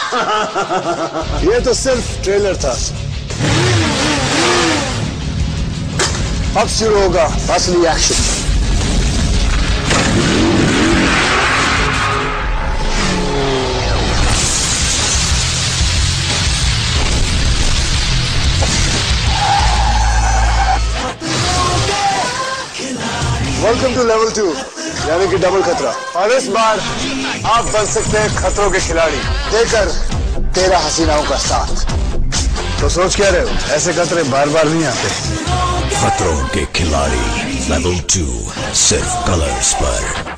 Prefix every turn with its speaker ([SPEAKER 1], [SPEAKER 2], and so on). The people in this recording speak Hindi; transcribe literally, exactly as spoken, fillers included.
[SPEAKER 1] ये तो सिर्फ ट्रेलर था। अब शुरू होगा असली action. Welcome to level two, यानी कि डबल खतरा। और इस बार आप बन सकते हैं खतरों के खिलाड़ी, देकर तेरह हसीनाओं का साथ। तो सोच क्या रहे हो, ऐसे खतरे बार बार नहीं आते।
[SPEAKER 2] खतरों के खिलाड़ी लेवल टू सिर्फ कलर्स पर।